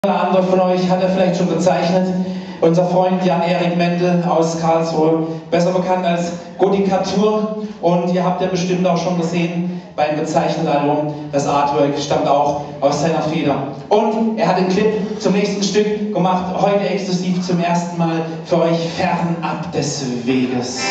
Der andere von euch hat er vielleicht schon bezeichnet. Unser Freund Jan-Erik Mendel aus Karlsruhe, besser bekannt als Godikatur. Und ihr habt ja bestimmt auch schon gesehen beim gezeichneten Album, das Artwork stammt auch aus seiner Feder. Und er hat den Clip zum nächsten Stück gemacht, heute exklusiv zum ersten Mal für euch, fernab des Weges.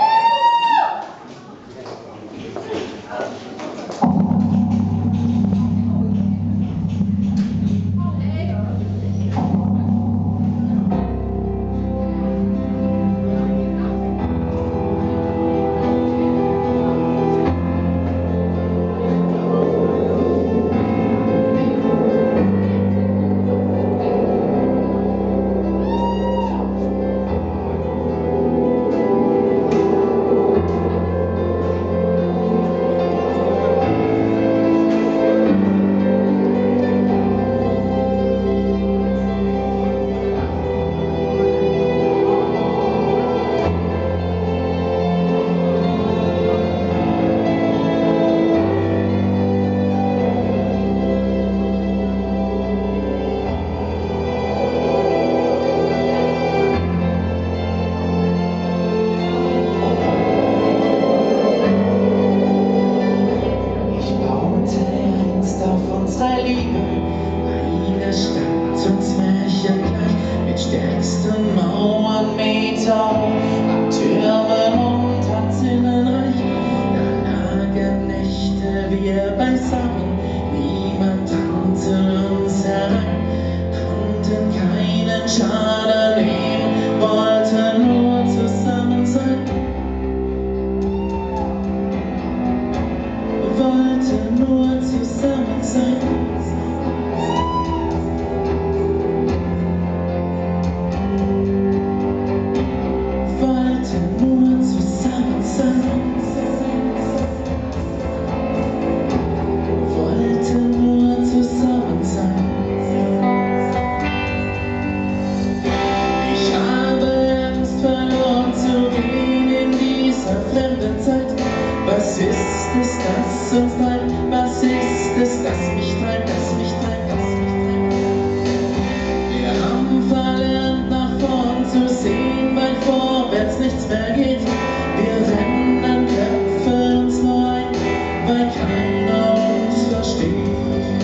Eine Stadt und Märchengleich mit stärksten Mauern Meter hoch, Türmen und Hatzinnenreich. Da lagen Nächte wir beisammen, niemand drangte uns herein, konnten keinen Schaden nehmen, wollten nur zusammen sein. Wollten nur zusammen sein. Was ist es, das uns treibt? Was ist es, das mich treibt, das mich treibt, das mich treibt? Wir haben verlernt, nach vorn zu sehen, weil vorwärts nichts mehr geht. Wir rennen, Köpfe uns nur ein, weil keiner uns versteht.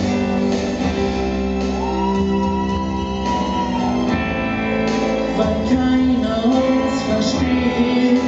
Weil keiner uns versteht.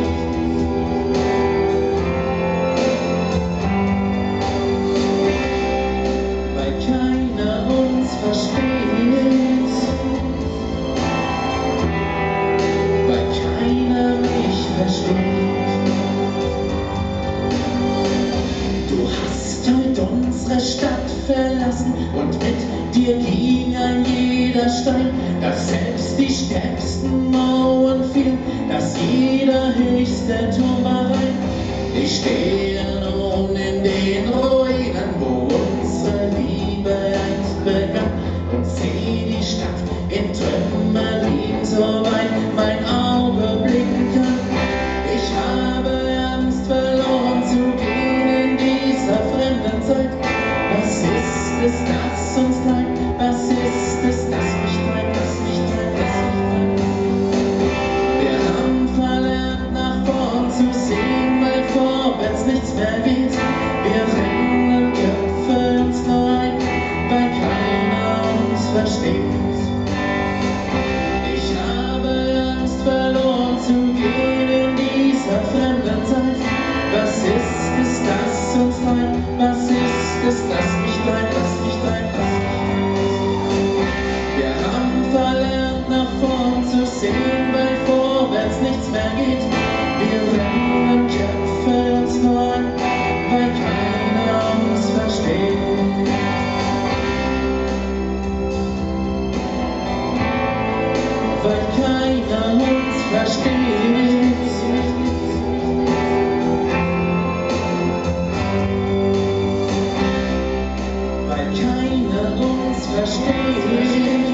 Du hast heute unsere Stadt verlassen und mit dir ging ein jeder Stein, dass selbst die stärksten Mauern fielen, dass jeder höchste Turm war rein. Ich stehe nun in den Ruinen, wo unsere Liebe einst begann, und seh die Stadt in Trümmer liegen, so weit mein Auge blicken kann. Ich habe Angst verloren zu gehen in dieser fremden Zeit. Was ist es, das uns treibt? Was ist es, das mich treibt, das mich treibt, das mich treibt? Wir haben verlernt, nach vorn zu sehen, weil vorwärts nichts mehr geht. Wir rennen, Köpfe uns nur ein, weil keiner uns versteht. Ich habe Angst verloren zu gehen in dieser fremden Zeit. Was ist es, das uns treibt? Was ist es, das mich treibt, das mich treibt, das mich treibt? Wir haben verlernt, nach vorn zu sehen, weil vorwärts nichts mehr geht. Wir rennen, Köpfe uns nur an, weil keiner uns versteht. Weil keiner uns versteht. Weil keiner uns versteht.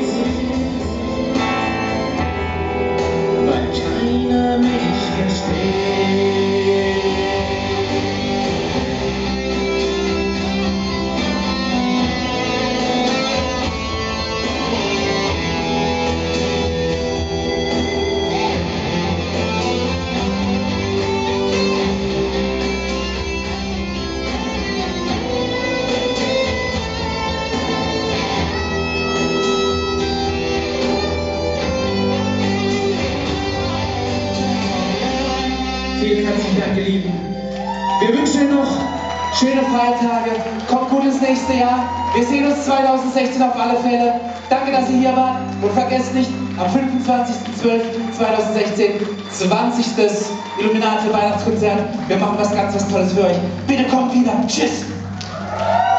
Weil keiner mich versteht. Feiertage. Kommt gut ins nächste Jahr. Wir sehen uns 2016 auf alle Fälle. Danke, dass ihr hier wart. Und vergesst nicht, am 25.12.2016, 20. Illuminati Weihnachtskonzert. Wir machen was ganz Tolles für euch. Bitte kommt wieder. Tschüss.